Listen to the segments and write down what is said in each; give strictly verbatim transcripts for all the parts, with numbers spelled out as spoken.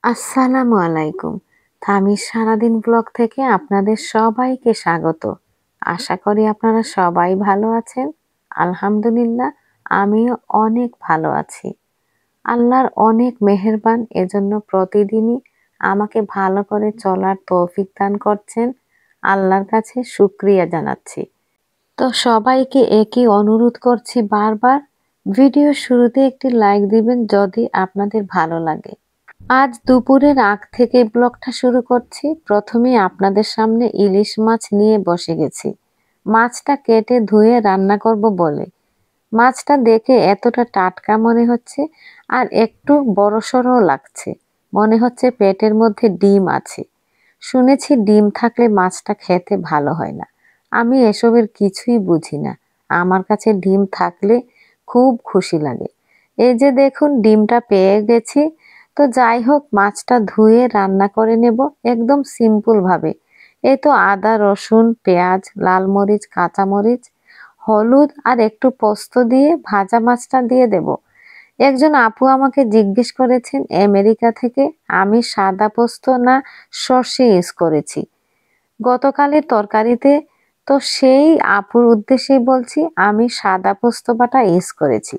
আসসালামু আলাইকুম। তামির সারাদিন ব্লগ থেকে আপনাদের সবাইকে স্বাগত। আশা করি আপনারা সবাই ভালো আছেন। আলহামদুলিল্লাহ আমিও অনেক ভালো আছি। আল্লাহর অনেক মেহেরবান, এজন্য প্রতিদিনই আমাকে ভালো করে চলার তৌফিক দান করছেন। আল্লাহর কাছে শুকরিয়া জানাচ্ছি। তো সবাইকে একই অনুরোধ করছি বারবার, ভিডিও শুরুতে একটি লাইক দিবেন যদি আপনাদের ভালো লাগে। আজ দুপুরের আগ থেকে ব্লগটা শুরু করছি। প্রথমেই আপনাদের সামনে ইলিশ মাছ নিয়ে বসে গেছি। মাছটা কেটে ধুয়ে রান্না করব বলে। মাছটা দেখে এতটা টাটকা মনে হচ্ছে আর একটু বড়সড়ও লাগছে। মনে হচ্ছে পেটের মধ্যে ডিম আছে। শুনেছি ডিম থাকলে মাছটা খেতে ভালো হয় না। আমি এসবের কিছুই বুঝি না। আমার কাছে ডিম থাকলে খুব খুশি লাগে। এই যে দেখুন ডিমটা পেয়ে গেছি। তো যাই হোক, মাছটা ধুয়ে রান্না করে নেব একদম সিম্পল ভাবে। এই তো আদা, রসুন, পেঁয়াজ, লাল মরিচ, কাঁচামরিচ, হলুদ আর একটু পোস্ত দিয়ে ভাজা মাছটা দিয়ে দেব। একজন আপু আমাকে জিজ্ঞেস করেছেন আমেরিকা থেকে আমি সাদা পোস্ত না সর্ষে ইউজ করেছি গতকালের তরকারিতে। তো সেই আপুর উদ্দেশ্যেই বলছি আমি সাদা পোস্ত বাটা ইউজ করেছি।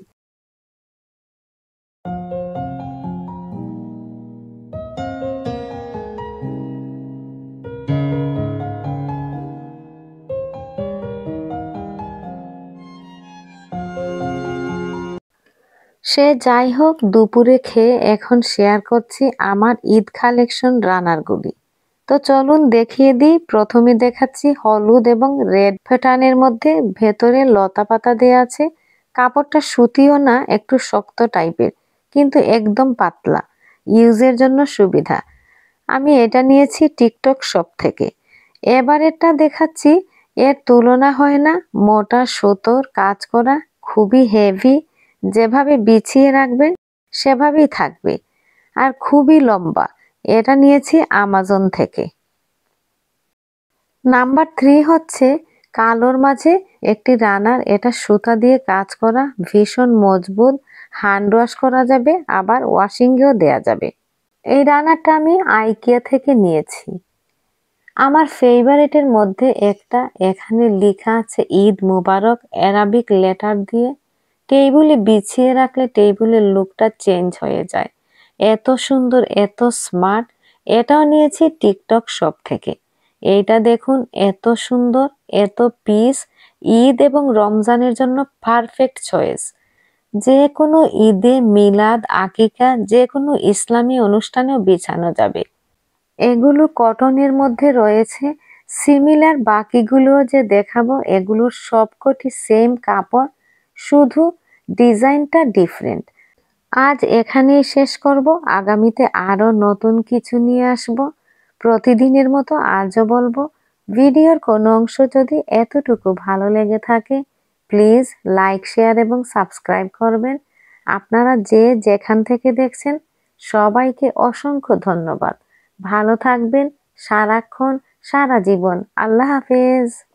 সে যাই হোক, দুপুরে খেয়ে এখন শেয়ার করছি আমার ঈদ কালেকশন রানারগুলি। তো চলুন দেখিয়ে দিই। প্রথমে দেখাচ্ছি হলুদ এবং রেড প্যাটার্নের মধ্যে ভেতরে লতা পাতা দেওয়া আছে। কাপড়টা সুতিও না, একটু শক্ত টাইপের, কিন্তু একদম পাতলা, ইউজের জন্য সুবিধা। আমি এটা নিয়েছি টিকটক শপ থেকে। এবারেরটা দেখাচ্ছি, এর তুলনা হয় না। মোটা সুতোর কাজ করা, খুবই হেভি। যেভাবে বিছিয়ে রাখবেন সেভাবেই থাকবে, আর খুবই লম্বা। এটা নিয়েছি আমাজন থেকে। নাম্বার থ্রি হচ্ছে কালোর মাঝে একটি রানার। এটা সুতা দিয়ে কাজ করা, ভীষণ মজবুত, হ্যান্ড ওয়াশ করা যাবে, আবার ওয়াশিংয়েও দেয়া যাবে। এই রানারটা আমি আইকিয়া থেকে নিয়েছি। আমার ফেভারিটের মধ্যে একটা, এখানে লেখা আছে ঈদ মুবারক অ্যারাবিক লেটার দিয়ে। টেবিলে বিছিয়ে রাখলে টেবিলের লুকটা চেঞ্জ হয়ে যায়। এত সুন্দর, এত স্মার্ট। এটাও নিয়েছি টিকটক শপ থেকে। এইটা দেখুন, এত সুন্দর, এত পিস। ঈদ এবং রমজানের জন্য পারফেক্ট চয়েস। যে কোনো ঈদে, মিলাদ, আকিকা, যে কোনো ইসলামী অনুষ্ঠানেও বিছানো যাবে। এগুলো কটনের মধ্যে রয়েছে। সিমিলার বাকিগুলোও যে দেখাবো, এগুলোর সবকটি সেম কাপড়, শুধু ডিজাইনটা ডিফারেন্ট। আজ এখানেই শেষ করব। আগামীতে আরো নতুন কিছু নিয়ে আসব। প্রতিদিনের মতো আজও বলবো, ভিডিওর কোনো অংশ যদি এতটুকু ভালো লেগে থাকে প্লিজ লাইক, শেয়ার এবং সাবস্ক্রাইব করবেন। আপনারা যে যেখান থেকে দেখছেন সবাইকে অসংখ্য ধন্যবাদ। ভালো থাকবেন সারাক্ষণ, সারা জীবন। আল্লাহ হাফেজ।